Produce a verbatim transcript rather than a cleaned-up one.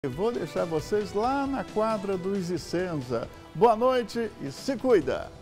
Vou deixar vocês lá na quadra do Easy Senza. Boa noite e se cuida!